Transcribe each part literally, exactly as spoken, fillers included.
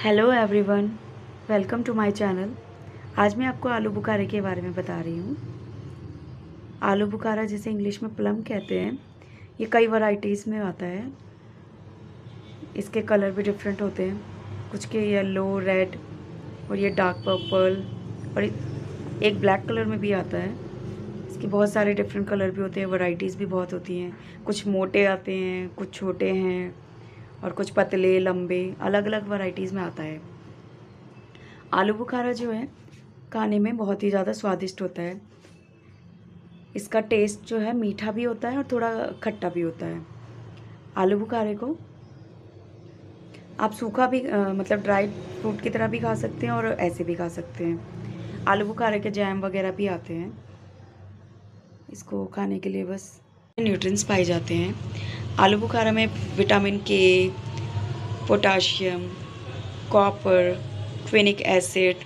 Hello everyone, welcome to my channel. आज मैं आपको आलू बुखारे के बारे में बता रही हूँ। आलू बुखारा जिसे इंग्लिश में प्लम कहते हैं, ये कई वैरायटीज़ में आता है। इसके कलर भी डिफरेंट होते हैं, कुछ के येलो, रेड और ये डार्क पर्पल और एक ब्लैक कलर में भी आता है। इसके बहुत सारे डिफरेंट कलर भी होते हैं, वैरायटीज़ भी बहुत होती हैं। कुछ मोटे आते हैं, कुछ छोटे हैं और कुछ पतले, लंबे, अलग अलग वैरायटीज़ में आता है। आलू बुखारा जो है खाने में बहुत ही ज़्यादा स्वादिष्ट होता है। इसका टेस्ट जो है मीठा भी होता है और थोड़ा खट्टा भी होता है। आलू बुखारे को आप सूखा भी आ, मतलब ड्राई फ्रूट की तरह भी खा सकते हैं और ऐसे भी खा सकते हैं। आलू बुखारे के जैम वगैरह भी आते हैं। इसको खाने के लिए बस न्यूट्रिएंट्स पाए जाते हैं। आलू बुखारा में विटामिन के, पोटाशियम, कॉपर, फेनिक एसिड,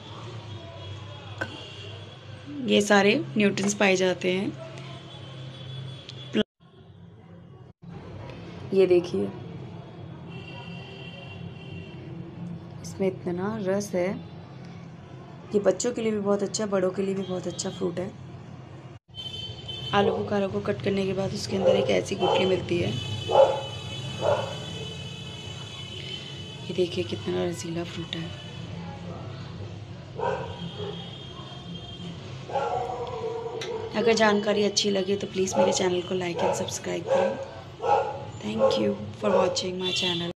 ये सारे न्यूट्रिएंट्स पाए जाते हैं। ये देखिए, इसमें इतना रस है। ये बच्चों के लिए भी बहुत अच्छा, बड़ों के लिए भी बहुत अच्छा फ्रूट है। आलू बुखारा को कट करने के बाद उसके अंदर एक ऐसी गुठली मिलती है। ये देखिए कितना रसीला फ्रूट है। अगर जानकारी अच्छी लगे तो प्लीज़ मेरे चैनल को लाइक एंड सब्सक्राइब करें। Thank you for watching my channel.